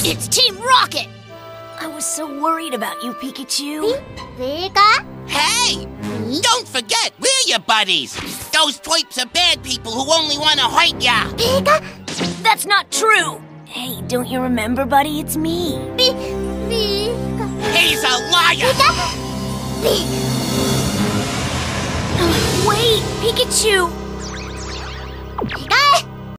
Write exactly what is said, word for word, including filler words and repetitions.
It's Team Rocket! I was so worried about you, Pikachu. Pika? Hey! Don't forget, we're your buddies! Those twerps are bad people who only want to hurt ya! Pika? That's not true! Hey, don't you remember, buddy? It's me. P Pika. He's a liar! Pika? P Wait, Pikachu! Pika?